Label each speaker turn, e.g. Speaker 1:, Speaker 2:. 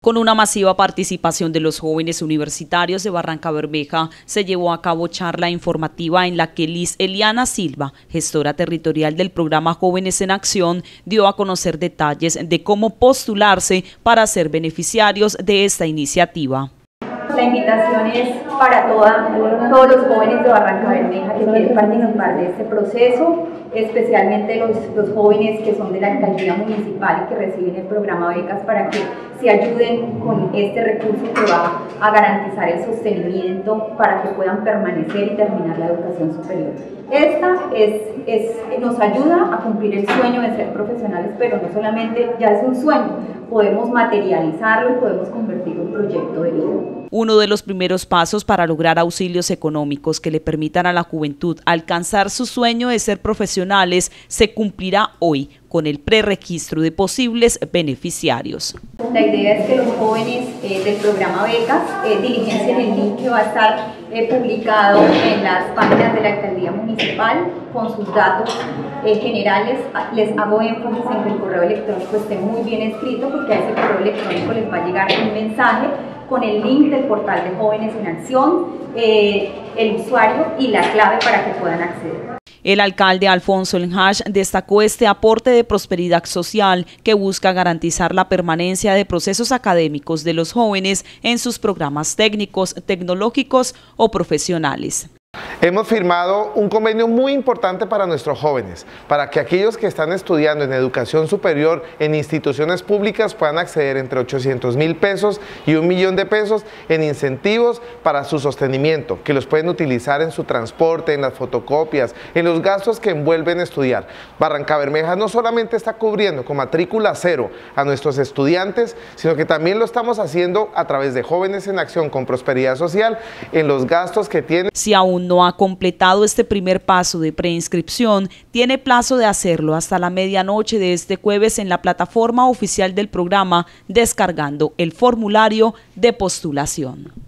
Speaker 1: Con una masiva participación de los jóvenes universitarios de Barrancabermeja, se llevó a cabo charla informativa en la que Liz Eliana Silva, gestora territorial del programa Jóvenes en Acción, dio a conocer detalles de cómo postularse para ser beneficiarios de esta iniciativa.
Speaker 2: La invitación es para todos los jóvenes de Barrancabermeja que quieren participar de este proceso, especialmente los jóvenes que son de la alcaldía municipal y que reciben el programa becas, para que se ayuden con este recurso que va a garantizar el sostenimiento para que puedan permanecer y terminar la educación superior. Esta nos ayuda a cumplir el sueño de ser profesionales, pero no solamente ya es un sueño, podemos materializarlo y podemos convertirlo en proyecto de vida.
Speaker 1: Uno de los primeros pasos para lograr auxilios económicos que le permitan a la juventud alcanzar su sueño de ser profesionales se cumplirá hoy con el preregistro de posibles beneficiarios.
Speaker 2: La idea es que los jóvenes del programa becas diligencien el link que va a estar publicado en las páginas de la alcaldía municipal con sus datos generales. Les hago énfasis en que el correo electrónico esté muy bien escrito, porque a ese correo electrónico les va a llegar un mensaje con el link del portal de Jóvenes en Acción, el usuario y la clave para que puedan acceder.
Speaker 1: El alcalde Alfonso Lenhage destacó este aporte de prosperidad social que busca garantizar la permanencia de procesos académicos de los jóvenes en sus programas técnicos, tecnológicos o profesionales.
Speaker 3: Hemos firmado un convenio muy importante para nuestros jóvenes, para que aquellos que están estudiando en educación superior en instituciones públicas puedan acceder entre 800.000 pesos y 1 millón de pesos en incentivos para su sostenimiento, que los pueden utilizar en su transporte, en las fotocopias, en los gastos que envuelven estudiar. Barrancabermeja no solamente está cubriendo con matrícula cero a nuestros estudiantes, sino que también lo estamos haciendo a través de Jóvenes en Acción con Prosperidad Social en los gastos que tienen.
Speaker 1: Si aún no ha completado este primer paso de preinscripción, tiene plazo de hacerlo hasta la medianoche de este jueves en la plataforma oficial del programa, descargando el formulario de postulación.